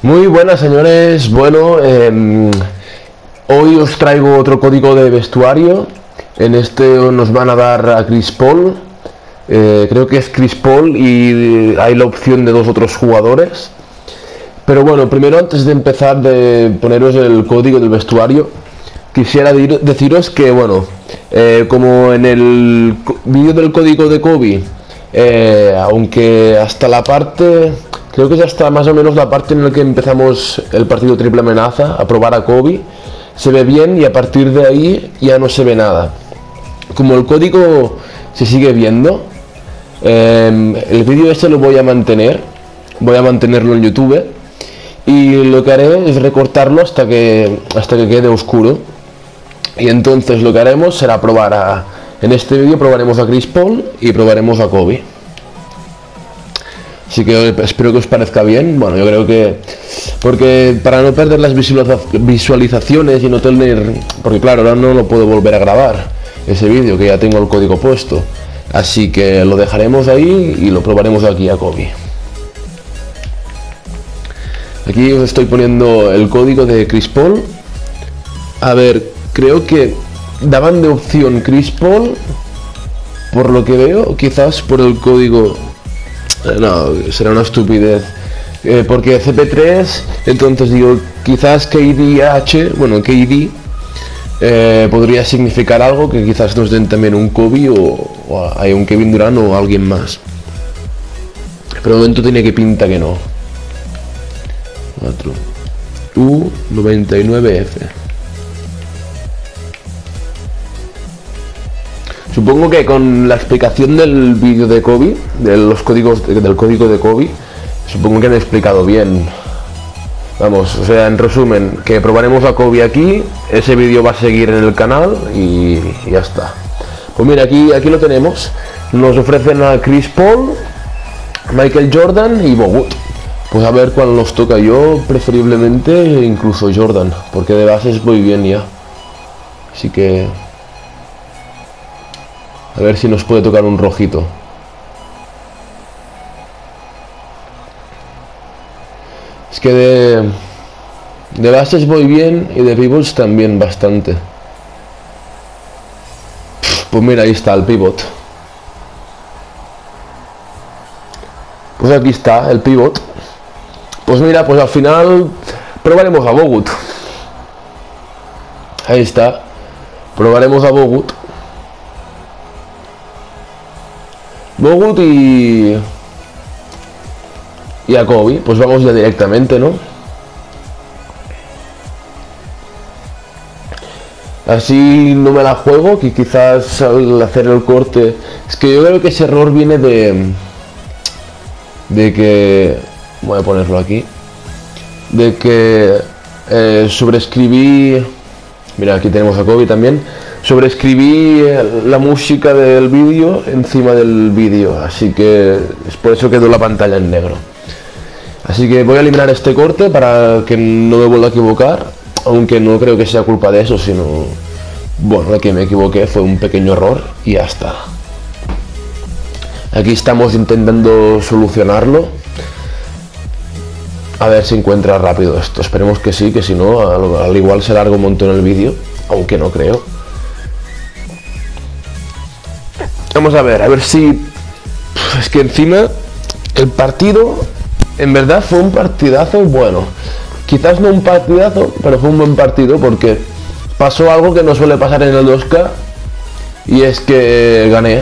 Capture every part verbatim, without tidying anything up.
Muy buenas, señores. Bueno, eh, hoy os traigo otro código de vestuario. En este nos van a dar a Chris Paul. Eh, creo que es Chris Paul y hay la opción de dos otros jugadores. Pero bueno, primero, antes de empezar de poneros el código del vestuario, quisiera deciros que, bueno, eh, como en el vídeo del código de Kobe, eh, aunque hasta la parte... Creo que ya está más o menos la parte en la que empezamos el partido triple amenaza, a probar a Kobe. Se ve bien y a partir de ahí ya no se ve nada. Como el código se sigue viendo, eh, el vídeo este lo voy a mantener. Voy a mantenerlo en YouTube. Y lo que haré es recortarlo hasta que, hasta que quede oscuro. Y entonces lo que haremos será probar a... En este vídeo probaremos a Chris Paul y probaremos a Kobe. Así que espero que os parezca bien. Bueno, yo creo que... Porque para no perder las visualizaciones y no tener... Porque claro, ahora no lo puedo volver a grabar, ese vídeo, que ya tengo el código puesto. Así que lo dejaremos ahí y lo probaremos aquí a Kobe. Aquí os estoy poniendo el código de Chris Paul. A ver, creo que daban de opción Chris Paul, por lo que veo, quizás por el código... No, será una estupidez. Eh, porque C P tres, entonces digo, quizás K D H, bueno, K D eh, podría significar algo, que quizás nos den también un Kobe o, o hay un Kevin Durant o alguien más. Pero de momento tiene que pinta que no. cuatro U noventa y nueve F. Supongo que con la explicación del vídeo de Kobe, de los códigos del código de Kobe, supongo que han explicado bien. Vamos, o sea, en resumen, que probaremos a Kobe aquí, ese vídeo va a seguir en el canal y, y ya está. Pues mira, aquí, aquí lo tenemos. Nos ofrecen a Chris Paul, Michael Jordan y Bogut. Pues a ver cuál nos toca. Yo preferiblemente incluso Jordan, porque de bases voy bien ya. Así que... A ver si nos puede tocar un rojito. Es que de, de bases voy bien y de pivots también bastante. Pues mira, ahí está el pivot. Pues aquí está el pivot. Pues mira, pues al final probaremos a Bogut. Ahí está. Probaremos a Bogut. Bogut y... y a Kobe, pues vamos ya directamente, ¿no? Así no me la juego, que quizás al hacer el corte... Es que yo creo que ese error viene de... De que... Voy a ponerlo aquí. De que eh, sobreescribí... Mira, aquí tenemos a Kobe también. Sobreescribí la música del vídeo encima del vídeo, así que es por eso quedó la pantalla en negro. Así que voy a eliminar este corte para que no me vuelva a equivocar, aunque no creo que sea culpa de eso, sino... Bueno, de que me equivoqué, fue un pequeño error y ya está. Aquí estamos intentando solucionarlo. A ver si encuentra rápido esto, esperemos que sí, que si no, al, al igual se larga un montón el vídeo, aunque no creo. Vamos a ver, a ver si... Es que encima el partido, en verdad fue un partidazo bueno. Quizás no un partidazo, pero fue un buen partido porque pasó algo que no suele pasar en el dos K. Y es que gané.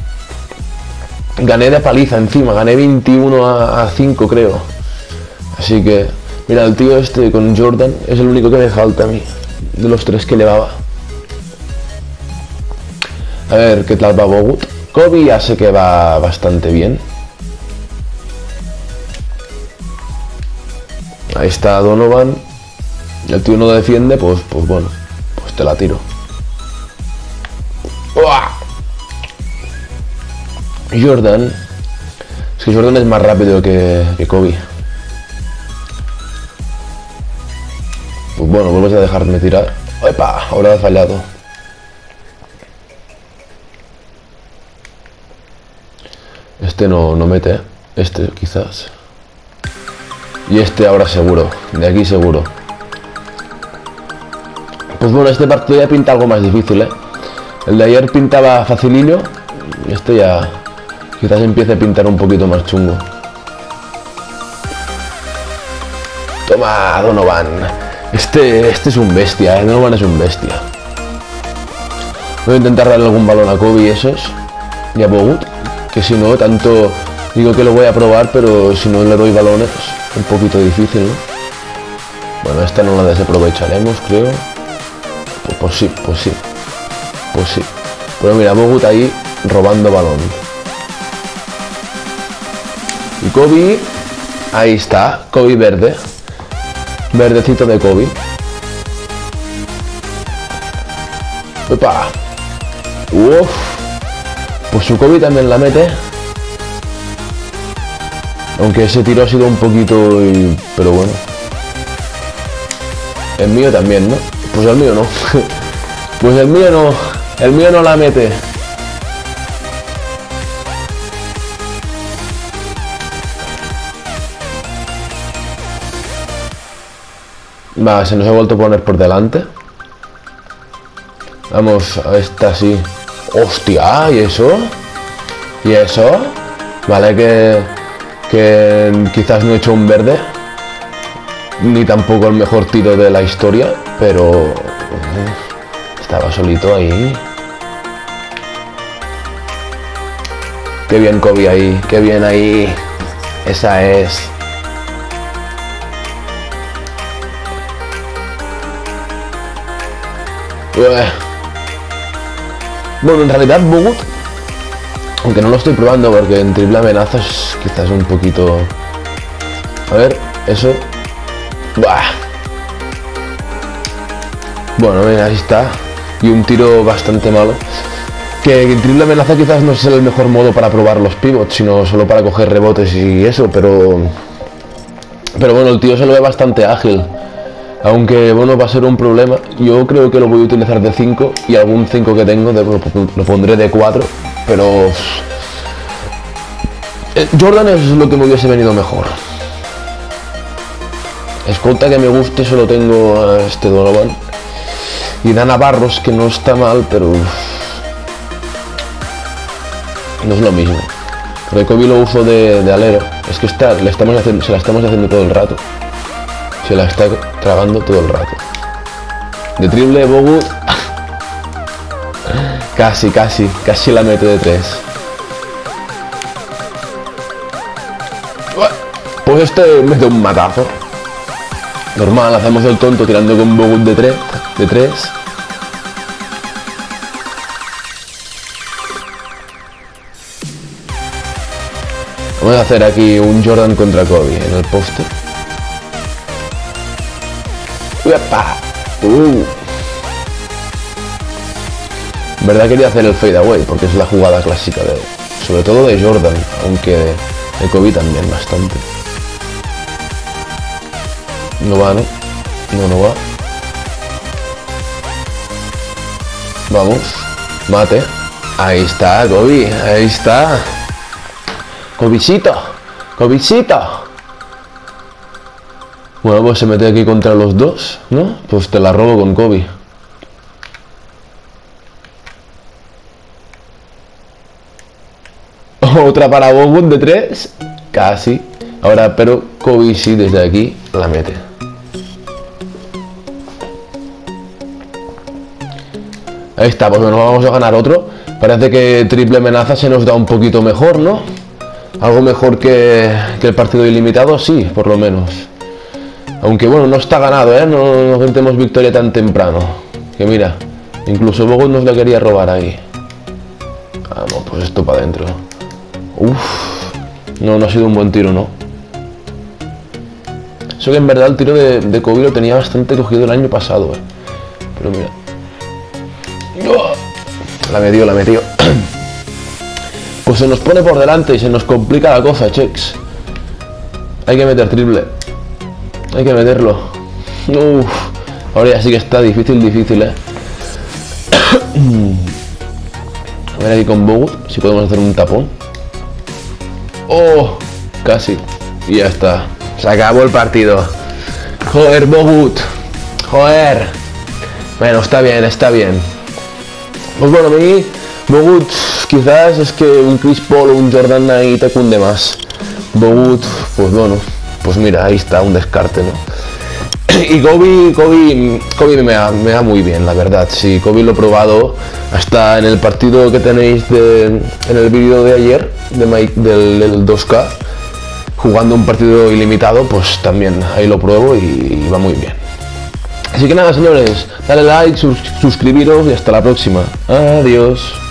Gané de paliza encima, gané veintiuno a cinco creo. Así que, mira, el tío este con Jordan es el único que me falta a mí, de los tres que llevaba. A ver qué tal va Bogut. Kobe ya sé que va bastante bien. Ahí está Donovan. El tío no defiende, pues, pues bueno, pues te la tiro. ¡Uah! Jordan. Es que Jordan es más rápido que, que Kobe. Pues bueno, vuelves a dejarme tirar. ¡Epa! Ahora he fallado. Este no, no mete. Este quizás. Y este ahora seguro. De aquí seguro. Pues bueno, este partido ya pinta algo más difícil, ¿eh? El de ayer pintaba facilillo. Y este ya quizás empiece a pintar un poquito más chungo. Toma, Donovan. Este, este es un bestia, ¿eh? Donovan es un bestia. Voy a intentar darle algún balón a Kobe y esos. Y a Bogut. Que si no, tanto... Digo que lo voy a probar, pero si no le doy balones, un poquito difícil, ¿no? Bueno, esta no la desaprovecharemos, creo. Pues, pues sí, pues sí. Pues sí. Pero mira, Bogut ahí robando balón. Y Kobe... Ahí está, Kobe verde. Verdecito de Kobe. ¡Epa! ¡Uf! Pues su Kobe también la mete. Aunque ese tiro ha sido un poquito... Y... Pero bueno. El mío también, ¿no? Pues el mío no. Pues el mío no. El mío no la mete. Va, se nos ha vuelto a poner por delante. Vamos, a esta sí. ¡Hostia! ¿Y eso? ¿Y eso? Vale, que... Que quizás no he hecho un verde. Ni tampoco el mejor tiro de la historia. Pero... Uf, estaba solito ahí. Qué bien Kobe ahí. Qué bien ahí. Esa es... Bueno, en realidad Bogut, aunque no lo estoy probando porque en triple amenaza es quizás un poquito... A ver, eso... Buah. Bueno, mira, ahí está. Y un tiro bastante malo. Que en triple amenaza quizás no es el mejor modo para probar los pivots, sino solo para coger rebotes y eso, pero... Pero bueno, el tío se lo ve bastante ágil. Aunque bueno, va a ser un problema. Yo creo que lo voy a utilizar de cinco. Y algún cinco que tengo de, lo pondré de cuatro. Pero Jordan es lo que me hubiese venido mejor. Escolta que me guste, solo tengo a este Donovan. Y Dana Barros, que no está mal, pero no es lo mismo. Porque Kobe lo uso de, de alero. Es que está, le estamos haciendo, se la estamos haciendo todo el rato. Se la está tragando todo el rato. De triple Bogut. Casi, casi. Casi la mete de tres. Pues este mete un matazo. Normal, hacemos el tonto tirando con Bogut de tres. De tres. Vamos a hacer aquí un Jordan contra Kobe en el poste. ¡Uepa! Uh. En verdad quería hacer el fade away porque es la jugada clásica de, sobre todo de Jordan, aunque de Kobe también bastante. No va, ¿no? No, no va. Vamos. Mate. Ahí está, Kobe. Ahí está. Kobecito. Kobecito. Bueno, pues se mete aquí contra los dos, ¿no? Pues te la robo con Kobe. Otra para Bogut de tres. Casi. Ahora, pero Kobe sí desde aquí la mete. Ahí está, pues bueno, vamos a ganar otro. Parece que triple amenaza se nos da un poquito mejor, ¿no? Algo mejor que, que el partido ilimitado, sí, por lo menos. Aunque bueno, no está ganado, ¿eh? No, no tentemos victoria tan temprano. Que mira, incluso Bogut nos la quería robar ahí. Vamos, pues esto para adentro. Uff. No, no ha sido un buen tiro, ¿no? Eso que en verdad el tiro de, de Kobe lo tenía bastante cogido el año pasado, ¿eh? Pero mira. La metió, la metió. Pues se nos pone por delante y se nos complica la cosa, chex. Hay que meter triple. Hay que meterlo. Uf. Ahora ya sí que está difícil, difícil, eh. A ver aquí con Bogut, si podemos hacer un tapón. Oh, casi. Y ya está. Se acabó el partido. Joder, Bogut. Joder. Bueno, está bien, está bien. Pues bueno, a mí, Bogut, quizás es que un Chris Paul o un Jordan Knight te cunde más. Bogut, pues bueno, pues mira, ahí está, un descarte, ¿no? Y Kobe, Kobe, Kobe me da, me da muy bien, la verdad. Sí, Kobe lo he probado hasta en el partido que tenéis de, en el vídeo de ayer, de Mike, del, del dos K, jugando un partido ilimitado, pues también ahí lo pruebo y, y va muy bien. Así que nada, señores, dale like, sus, suscribiros y hasta la próxima. Adiós.